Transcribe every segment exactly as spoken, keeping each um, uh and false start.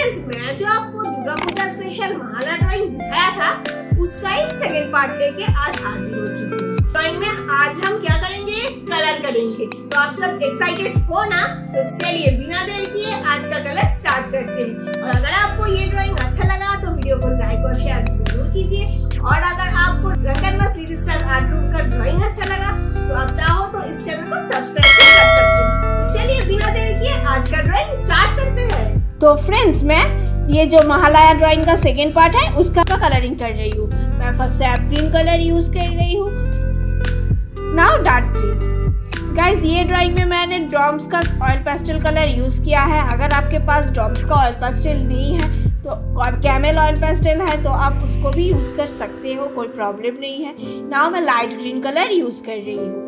Friends, मैं जो आपको दुर्गा पूजा स्पेशल माला ड्राइंग दिखाया था उसका ही सेकंड पार्ट लेके आज हाजिर हो चुकी हूँ। ड्राइंग में आज हम क्या करेंगे, कलर करेंगे। तो आप सब एक्साइटेड हो ना? तो चलिए बिना देर किए आज का कलर स्टार्ट करते हैं। और अगर आपको ये ड्राइंग अच्छा लगा तो वीडियो को लाइक और शेयर जरूर कीजिए। और अगर आपको रंगनमस लिटिल स्टार आर्ट ग्रुप का ड्राइंग अच्छा लगा तो आप चाहो तो इस चैनल को सब्सक्राइब कर सकते हैं। तो चलिए बिना देर किए आज का ड्राइंग स्टार्ट करते हैं। तो फ्रेंड्स, मैं ये जो महालया ड्राइंग का सेकेंड पार्ट है उसका कलरिंग कर रही हूँ। मैं first sap green colour use कर रही हूँ, नाउ डार्क ग्रीन। गाइस, ये ड्राइंग में मैंने ड्रॉम्स का ऑयल पेस्टल कलर यूज किया है। अगर आपके पास ड्रॉम्स का ऑयल पेस्टल नहीं है तो कैमल ऑयल पेस्टल है तो आप उसको भी यूज कर सकते हो, कोई प्रॉब्लम नहीं है। नाउ मैं लाइट ग्रीन कलर यूज कर रही हूँ।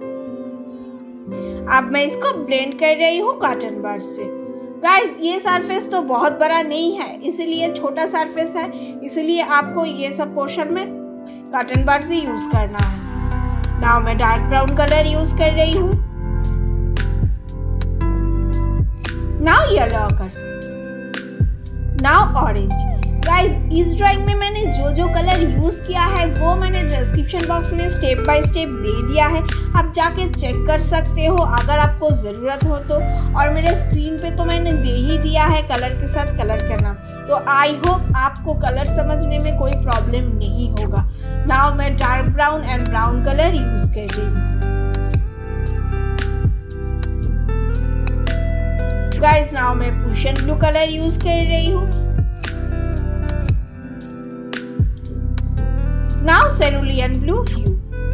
अब मैं इसको ब्लेंड कर रही हूँ कॉटन बड से। गाइस, ये सरफेस तो बहुत बड़ा नहीं है, इसीलिए छोटा सरफेस है, इसलिए आपको ये सब पोर्शन में कॉटन बड से यूज करना है। नाउ मैं डार्क ब्राउन कलर यूज कर रही हूँ। Now yellow colour, now orange. Guys, इस ड्राइंग में मैंने जो जो कलर यूज किया है वो मैंने डिस्क्रिप्शन बॉक्स में स्टेप बाय स्टेप दे दिया है, आप जाके चेक कर सकते हो अगर आपको ज़रूरत हो तो। और मेरे स्क्रीन पे तो मैंने दे ही दिया है कलर के साथ कलर का नाम। तो आई होप आपको कलर समझने में कोई प्रॉब्लम नहीं होगा। नाउ मैं dark brown and brown colour use कर रही हूँ। गाइस, नाउ मैं पुशन ब्लू कलर यूज कर रही हूँ। Now cerulean blue hue.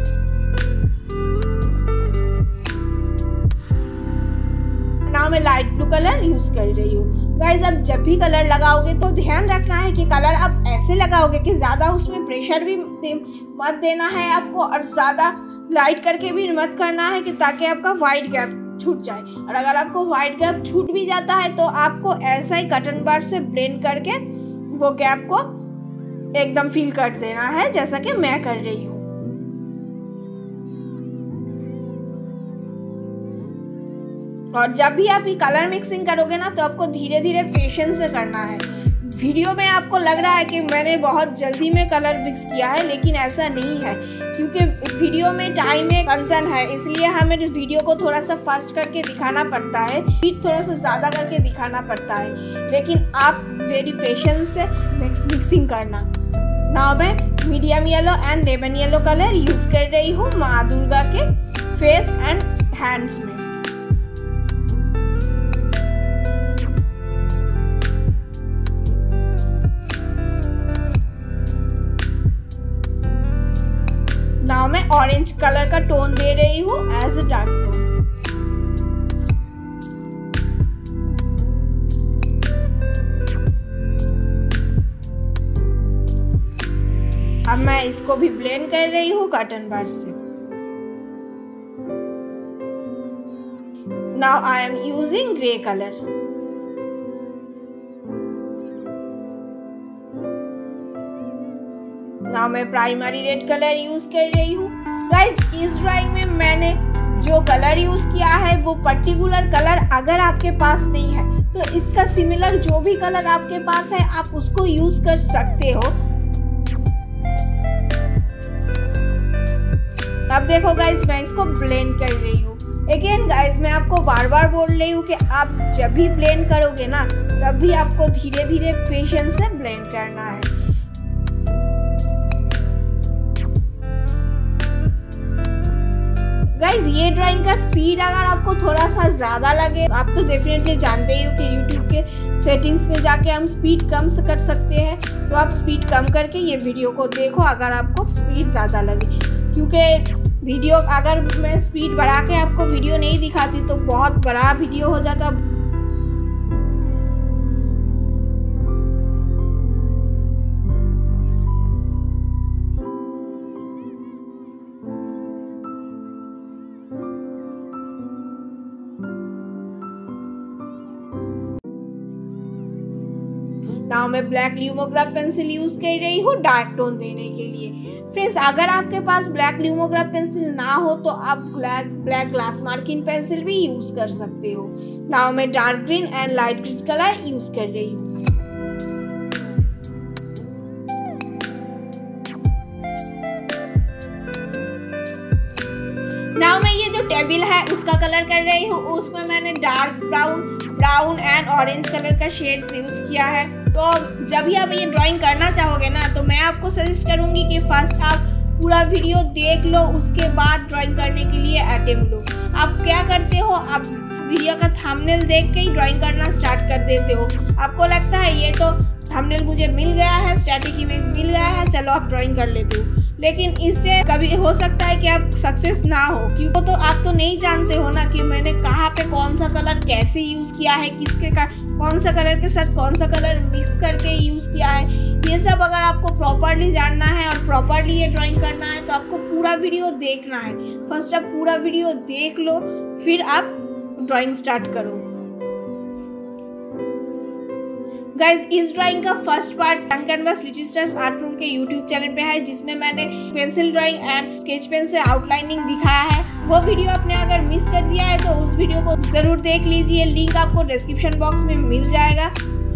Now मैं लाइट ब्लू कलर यूज कर रही हूँ। गाइस, अब जब भी कलर लगाओगे तो ध्यान रखना है कि कलर आप ऐसे लगाओगे कि ज़्यादा उसमें प्रेशर भी दे, मत देना है आपको, और ज़्यादा लाइट करके भी मत करना है कि ताकि आपका वाइट गैप छूट जाए। और अगर आपको वाइट गैप छूट भी जाता है तो आपको ऐसा ही कॉटन बड से ब्लेंड करके वो गैप को एकदम फील कर देना है, जैसा कि मैं कर रही हूँ। और जब भी आप ये कलर मिक्सिंग करोगे ना तो आपको धीरे धीरे पेशेंस से करना है। वीडियो में आपको लग रहा है कि मैंने बहुत जल्दी में कलर मिक्स किया है, लेकिन ऐसा नहीं है, क्योंकि वीडियो में टाइम में कंसर्न है, इसलिए हमें वीडियो को थोड़ा सा फास्ट करके दिखाना पड़ता है, स्पीड थोड़ा सा ज़्यादा करके दिखाना पड़ता है। लेकिन आप वेरी पेशेंस से मिक्स मिक्सिंग करना। नाउ मैं medium yellow and lemon yellow colour use कर रही हूँ माँ दुर्गा के फेस एंड हैंड्स में। नाउ मैं ऑरेंज कलर का टोन दे रही हूँ एज अ डार्क टोन। अब मैं इसको भी ब्लेंड कर रही हूँ कॉटन बड से। Now I am using grey colour. Now मैं प्राइमरी रेड कलर यूज कर रही हूँ। गाइस, इस ड्राइंग में मैंने जो कलर यूज किया है वो पर्टिकुलर कलर अगर आपके पास नहीं है तो इसका सिमिलर जो भी कलर आपके पास है आप उसको यूज कर सकते हो। अब देखो गाइस, मैं इसको ब्लेंड कर रही हूँ। अगेन गाइस, मैं आपको बार बार बोल रही हूँ कि आप जब भी ब्लेंड करोगे ना तब भी आपको धीरे धीरे पेशेंस से ब्लेंड करना है। गाइस, ये ड्राइंग का स्पीड अगर आपको थोड़ा सा ज़्यादा लगे, आप तो डेफिनेटली जानते ही हो कि यूट्यूब के सेटिंग्स में जाके हम स्पीड कम कर सकते हैं, तो आप स्पीड कम करके ये वीडियो को देखो अगर आपको स्पीड ज़्यादा लगे। क्योंकि वीडियो अगर मैं स्पीड बढ़ा के आपको वीडियो नहीं दिखाती तो बहुत बड़ा वीडियो हो जाता। नाउ मैं ब्लैक ल्यूमोग्राफ पेंसिल यूज कर रही हूँ डार्क टोन देने के लिए। फ्रेंड्स, अगर आपके पास ब्लैक ल्यूमोग्राफ पेंसिल ना हो तो आप black black glass marking pencil भी यूज कर सकते हो। नाउ मैं dark green and light green colour use कर रही हूँ। टेबल है उसका कलर कर रही हूँ। उसमें मैंने dark brown brown and orange colour का शेड्स यूज़ किया है। तो जब भी आप ये ड्राइंग करना चाहोगे ना, तो मैं आपको सजेस्ट करूँगी कि फर्स्ट आप पूरा वीडियो देख लो, उसके बाद ड्राइंग करने के लिए अटेम्प्ट लो। आप क्या करते हो, आप वीडियो का थंबनेल देख के ही ड्राइंग करना स्टार्ट कर देते हो। आपको लगता है ये तो थंबनेल मुझे मिल गया है, स्टैटिक इमेज मिल गया है, चलो आप ड्राइंग कर लेते हो। लेकिन इससे कभी हो सकता है कि आप सक्सेस ना हो, क्योंकि तो आप तो नहीं जानते हो ना कि मैंने कहाँ पे कौन सा कलर कैसे यूज़ किया है, किसके का कौन सा कलर के साथ कौन सा कलर मिक्स करके यूज़ किया है। ये सब अगर आपको प्रॉपरली जानना है और प्रॉपरली ये ड्राइंग करना है तो आपको पूरा वीडियो देखना है। फर्स्ट आप पूरा वीडियो देख लो, फिर आप ड्राइंग स्टार्ट करो। गाइज, इस ड्राइंग का first part Rang canvas little stars art room के यूट्यूब चैनल पे है, जिसमें मैंने pencil drawing and sketch pen से आउटलाइनिंग दिखाया है। वो वीडियो आपने अगर मिस कर दिया है तो उस वीडियो को जरूर देख लीजिए, लिंक आपको डिस्क्रिप्शन बॉक्स में मिल जाएगा।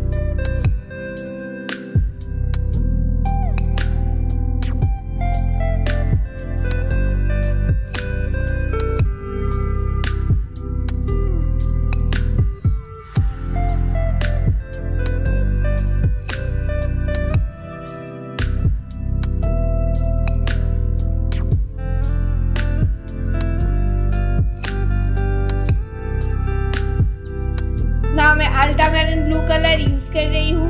नाउ मैं अल्ट्रामेरिन ब्लू कलर यूज कर रही हूँ।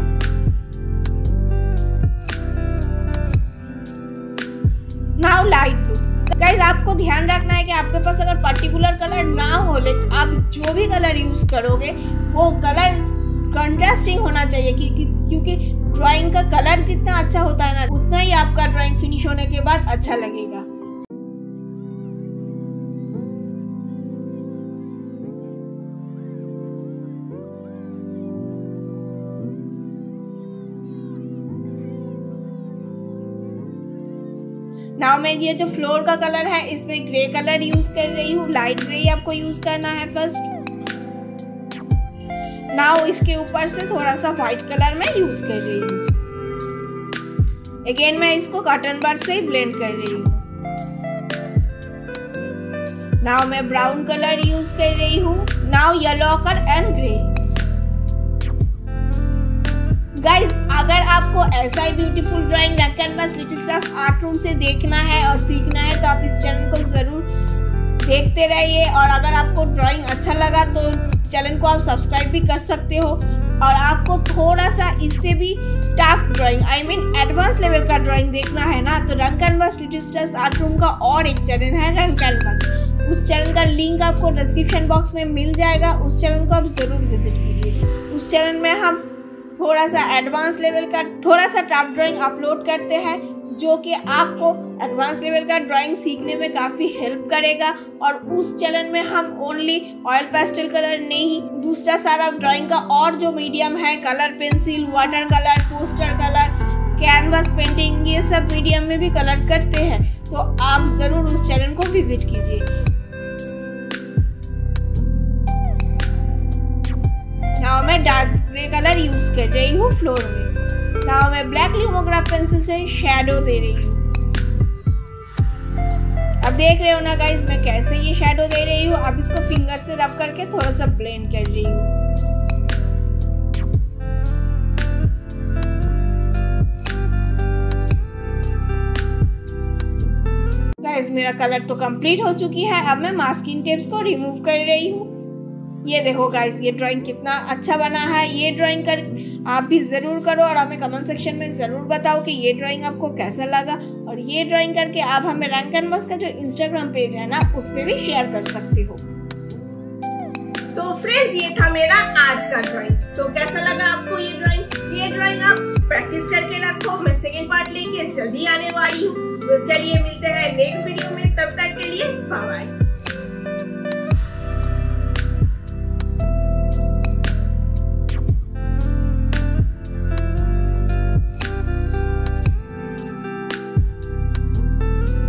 Now light blue. गाइज, आपको ध्यान रखना है कि आपके पास अगर पर्टिकुलर कलर ना हो, लेकिन आप जो भी कलर यूज करोगे वो कलर कंट्रास्टिंग होना चाहिए, क्योंकि ड्राइंग का कलर जितना अच्छा होता है ना, उतना ही आपका ड्राइंग फिनिश होने के बाद अच्छा लगेगा। नाउ मैं ये जो फ्लोर का कलर है इसमें ग्रे कलर यूज कर रही हूँ। लाइट ग्रे आपको यूज करना है फर्स्ट। नाउ इसके ऊपर से थोड़ा सा व्हाइट कलर में यूज कर रही हूँ। अगेन मैं इसको कॉटन बड से ब्लेंड कर रही हूँ। नाउ मैं ब्राउन कलर यूज कर रही हूँ। Now yellow ochre and grey. Guys, अगर आपको ऐसा ही beautiful drawing Rang canvas little stars art room से देखना है और सीखना है तो आप इस चैनल को ज़रूर देखते रहिए। और अगर आपको ड्राइंग अच्छा लगा तो चैनल को आप सब्सक्राइब भी कर सकते हो। और आपको थोड़ा सा इससे भी tough drawing, I mean advance level का ड्राइंग देखना है ना, तो Rang canvas little stars art room का और एक चैनल है रंग कैनवास। उस चैनल का लिंक आपको डिस्क्रिप्शन बॉक्स में मिल जाएगा। उस चैनल को आप ज़रूर विजिट कीजिए। उस चैनल में हम थोड़ा सा एडवांस लेवल का, थोड़ा सा टफ ड्राइंग अपलोड करते हैं, जो कि आपको एडवांस लेवल का ड्राइंग सीखने में काफ़ी हेल्प करेगा। और उस चैनल में हम ओनली ऑयल पेस्टल कलर नहीं, दूसरा सारा ड्राइंग का और जो मीडियम है, colour pencil, water colour, poster colour, canvas painting, ये सब मीडियम में भी कलर करते हैं। तो आप ज़रूर उस चैनल को विजिट कीजिए। नाउ मैं डार्क ग्रे कलर यूज कर रही हूँ फ्लोर में। नाउ मैं ब्लैक लिमोग्राफ पेंसिल से शैडो दे रही हूँ। अब देख रहे हो ना गाइस मैं कैसे ये शैडो दे रही हूँ। अब इसको फिंगर से रब करके थोड़ा सा ब्लेंड कर रही हूँ। गाइस, मेरा कलर तो कंप्लीट हो चुकी है। अब मैं मास्किंग टेप्स को रिमूव कर रही हूँ। ये देखो गाइस, ये ड्राइंग कितना अच्छा बना है। ये ड्राइंग कर आप भी ज़रूर करो और हमें कमेंट सेक्शन में ज़रूर बताओ कि ये ड्राइंग आपको कैसा लगा। और ये ड्राइंग करके आप हमें रंग कैनवास का जो इंस्टाग्राम पेज है ना, उस पर भी शेयर कर सकते हो। तो फ्रेंड्स, ये था मेरा आज का ड्राइंग। तो कैसा लगा आपको ये ड्राइंग? ये ड्राइंग आप प्रैक्टिस करके रखो। मैं सेकेंड पार्ट लेके जल्दी आने वाली हूँ। तो चलिए मिलते हैं नेक्स्ट वीडियो में। तब तक के लिए बाय बाय।